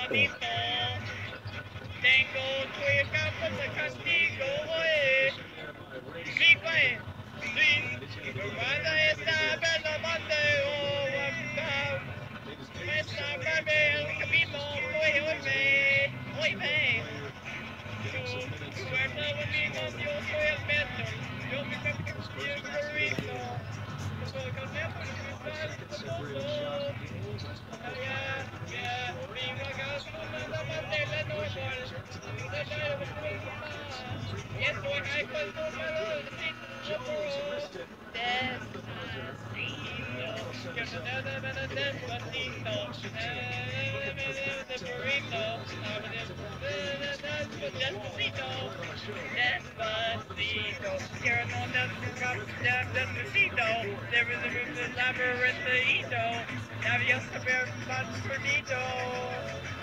bonito. Tengo que cantar contigo hoy. Sí, güey. Sí. Cuando está bella mande o wapka. Esta bebé el camino hoy ve. Tu cuerpo conmigo, yo soy el metro. Yo me cambio el burrito. Yo cambiamos el famoso. Yeah, yeah. Vengo acá con la bandera normal. Yes, when I was on my road, Despacito, Despacito, Despacito, here on Despacito, there is a labyrinth, Navios, bonito.